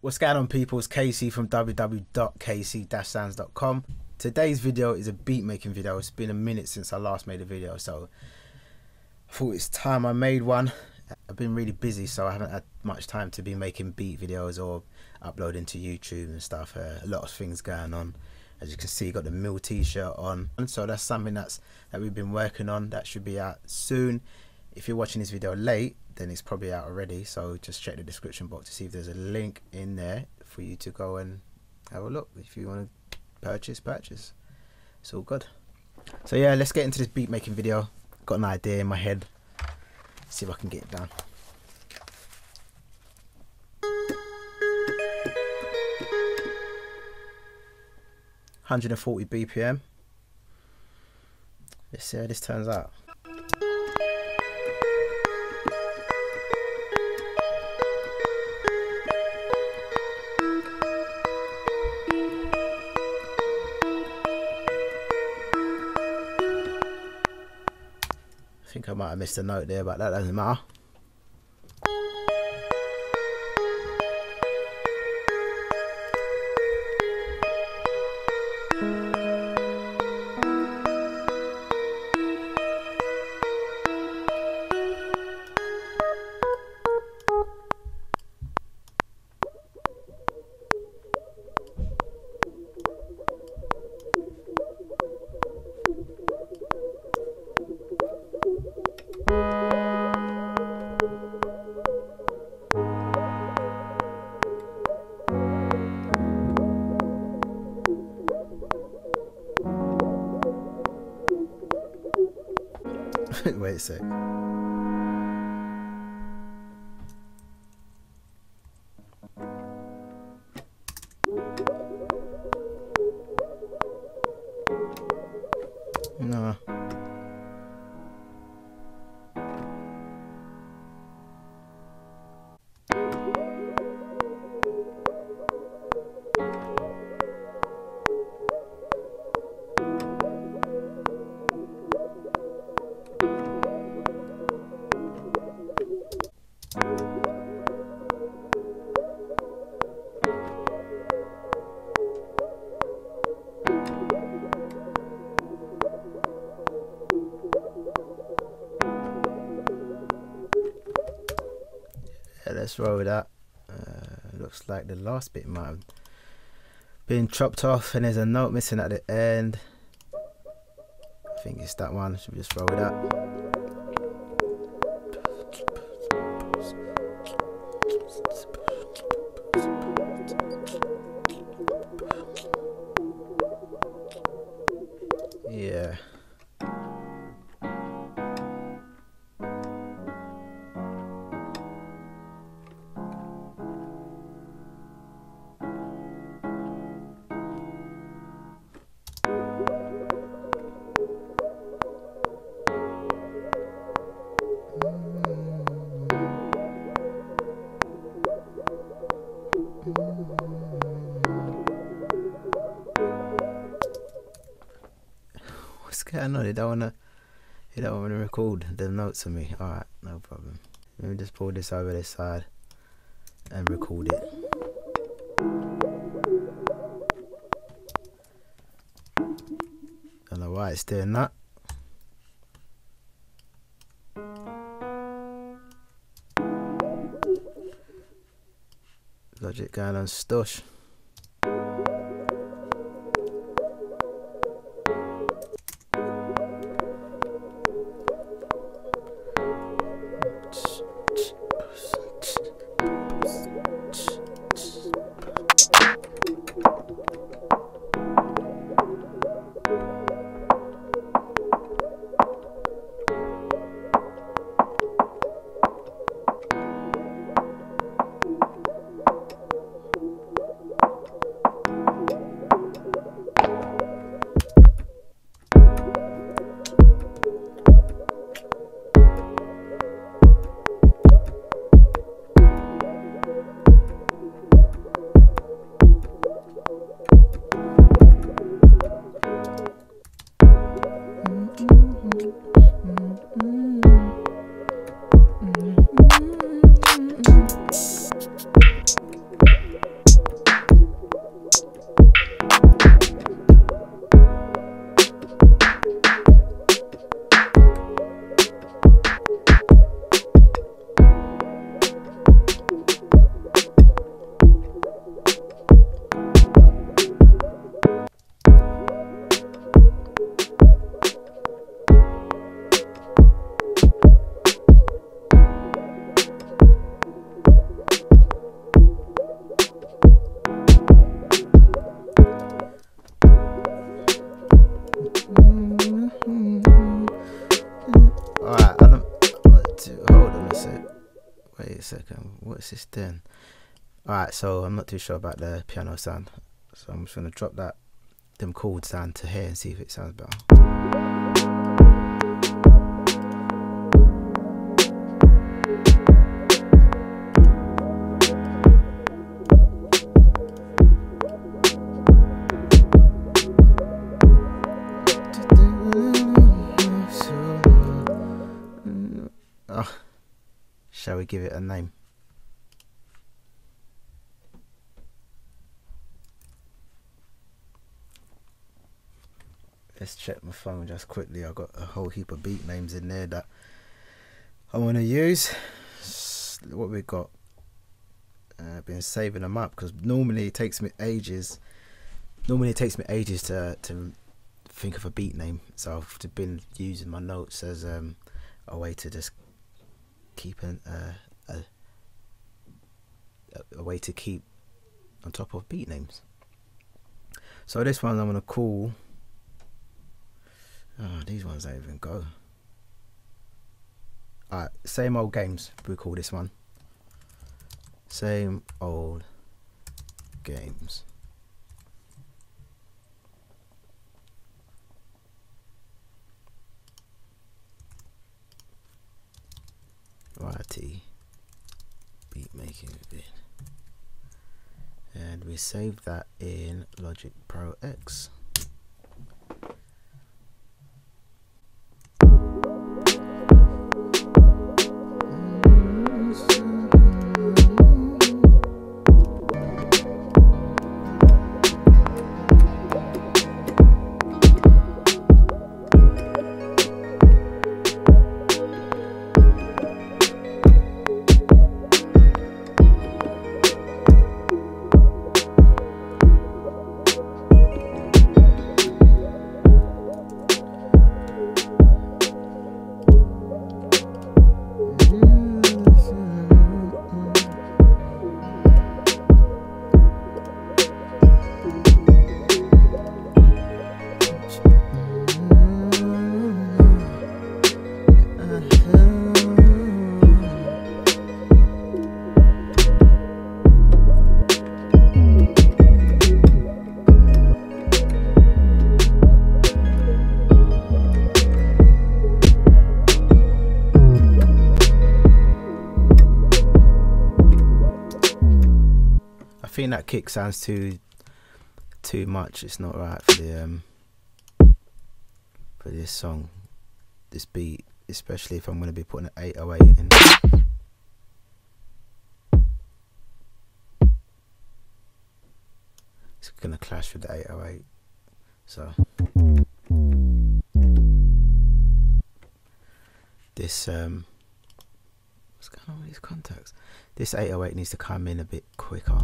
What's going on, people? It's Casey from www.kc-sounds.com. Today's video is a beat making video. It's been a minute since I last made a video, so I thought it's time I made one. I've been really busy, so I haven't had much time to be making beat videos or uploading to YouTube and stuff. A lot of things going on. As you can see, got the Mill t-shirt on, and so that's something that we've been working on. That should be out soon. If you're watching this video late, then it's probably out already, so just check the description box to see if there's a link in there for you to go and have a look. If you want to purchase. It's all good. So yeah, let's get into this beat making video. Got an idea in my head. See if I can get it down. (140 BPM). Let's see how this turns out. I think I might have missed a note there, but that doesn't matter. Wait a sec. No. Let's roll with that. Looks like the last bit might have been chopped off and there's a note missing at the end. I think it's that one. Should we just roll with that? Yeah. What's going on? They don't want to record the notes of me. Alright, no problem. Let me just pull this over this side and record it. Don't know why it's doing that. Logic going on stush. a second. What's this then? Alright, so I'm not too sure about the piano sound, so I'm just gonna drop them chords down to here and see if it sounds better. Oh, shall we give it a name? Let's check my phone just quickly. I've got a whole heap of beat names in there that I want to use. What we got? I've been saving them up because normally it takes me ages. To think of a beat name. So I've been using my notes as a way to just keep a way to keep on top of beat names. So this one I'm gonna call. Oh, these ones don't even go. Alright, same old games. We call this one. Same old games. Variety beat making vid. And we save that in Logic Pro X. I think that kick sounds too much. It's not right for the for this song, this beat, especially if I'm going to be putting an 808 in. It's going to clash with the 808. So this what's going on with these contacts? This 808 needs to come in a bit quicker.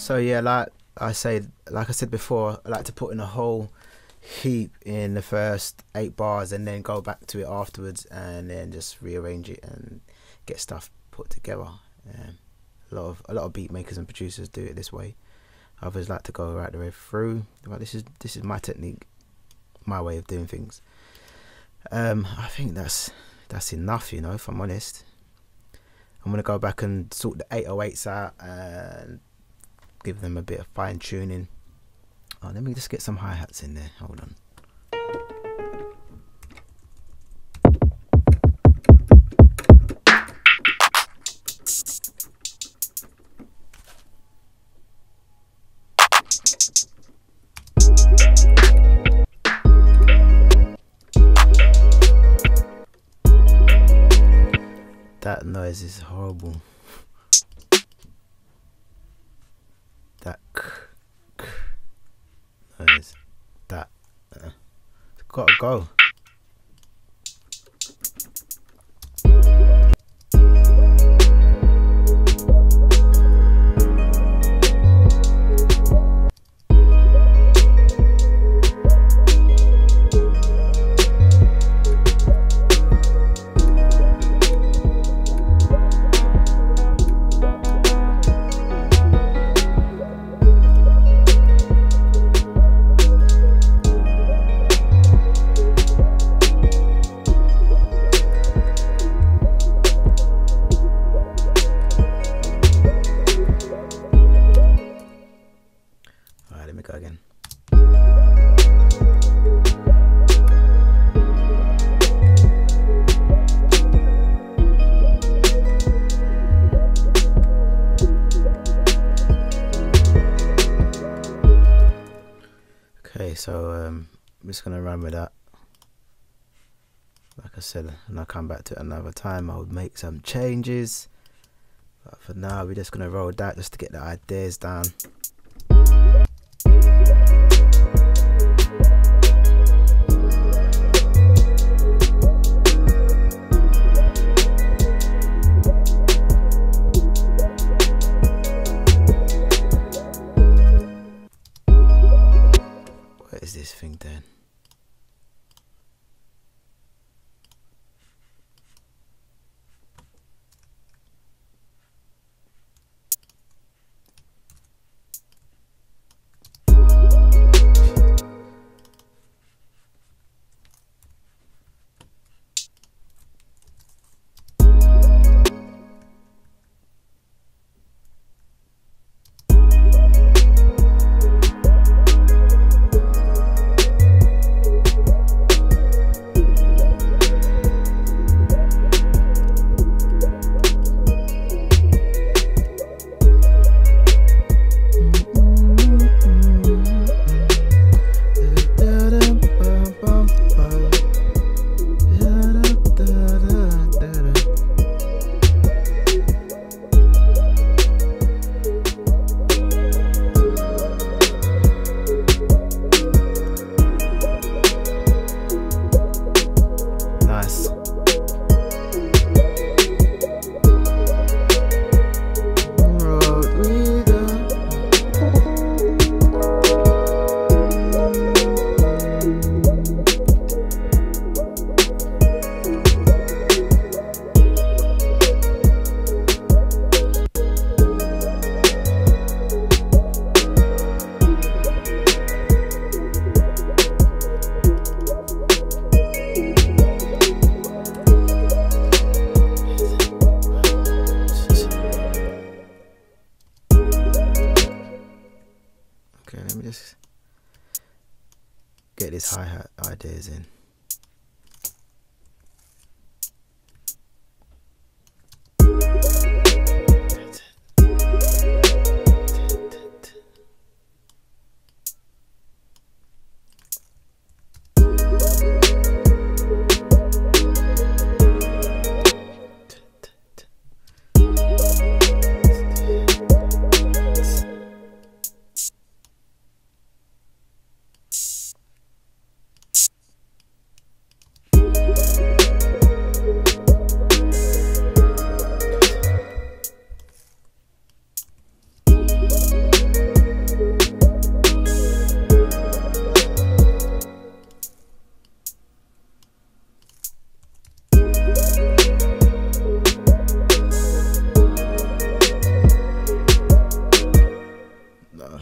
So yeah, like I said before, I like to put in a whole heap in the first 8 bars and then go back to it afterwards and then just rearrange it and get stuff put together. A lot of beat makers and producers do it this way. Others like to go right the way through. But this is my technique, my way of doing things. I think that's enough, you know, if I'm honest. I'm gonna go back and sort the 808s out and give them a bit of fine tuning. Oh, let me just get some hi-hats in there. Hold on. That noise is horrible. That noise. That. It's gotta go. Let me go again. Okay, so I'm just gonna run with that. Like I said, and I'll come back to it another time. I would make some changes, but for now we're just gonna roll that just to get the ideas down. What is this thing then? Okay, let me just get this hi-hat ideas in.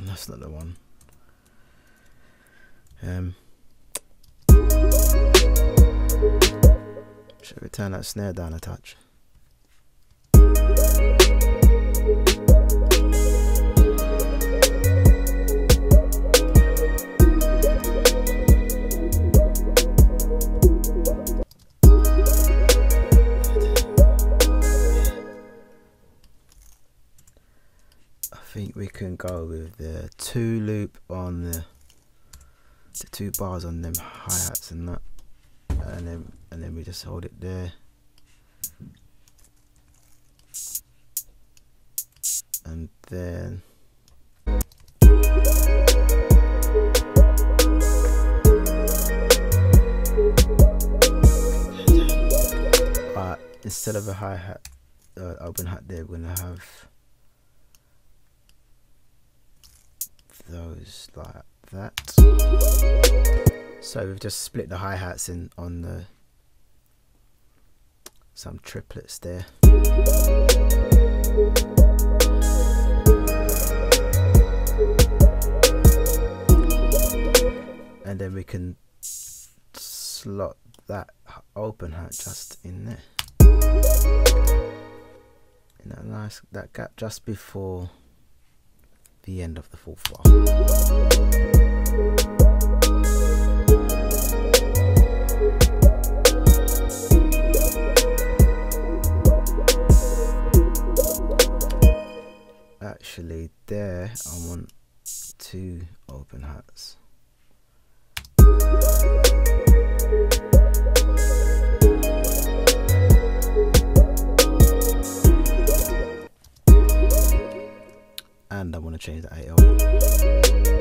that's not the one. Should we turn that snare down a touch? I think we can go with the 2 loop on the 2 bars on them hi-hats and that, and then we just hold it there, and then instead of a hi-hat, open hat there, we're gonna have those like that. So we've just split the hi-hats in on the some triplets there. And then we can slot that open hat just in there, in that nice, that gap just before the end of the 4th bar. Actually there I want 2 open hats. And I want to change the 808.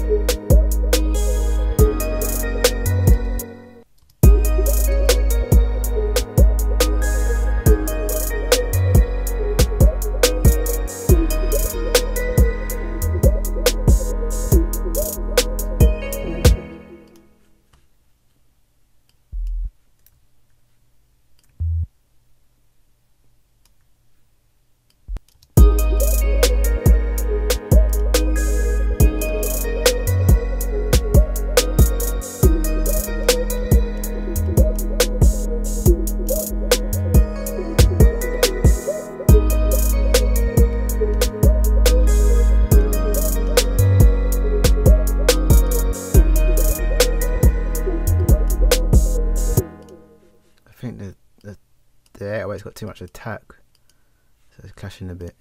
I think the 808's got too much attack, so it's clashing a bit.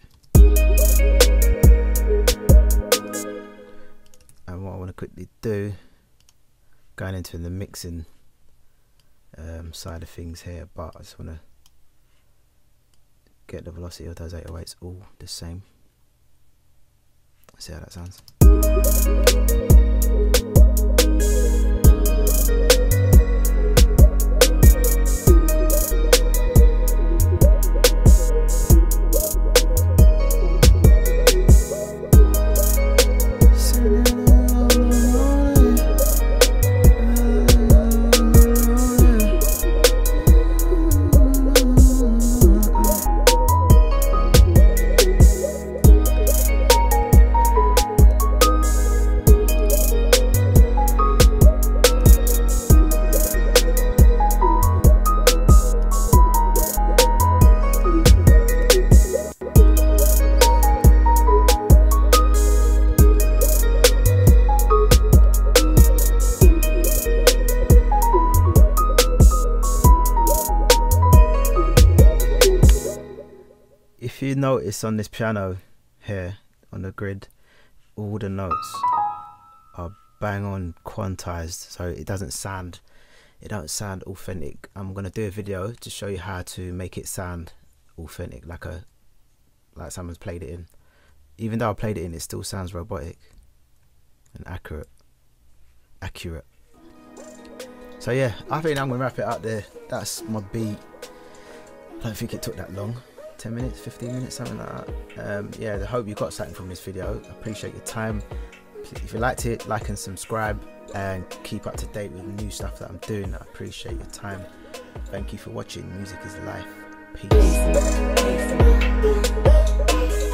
And what I want to quickly do, going into the mixing side of things here, but I just want to get the velocity of those 808s all the same. Let's see how that sounds. If you notice on this piano here on the grid, all the notes are bang on quantized, so it don't sound authentic. I'm gonna do a video to show you how to make it sound authentic, like someone's played it in. Even though I played it in, it still sounds robotic and accurate. So yeah, I think I'm gonna wrap it up there. That's my beat. I don't think it took that long. 10 minutes, 15 minutes, something like that. Yeah, I hope you got something from this video. I appreciate your time. If you liked it, like and subscribe, and keep up to date with new stuff that I'm doing. I appreciate your time. Thank you for watching. Music is life. Peace.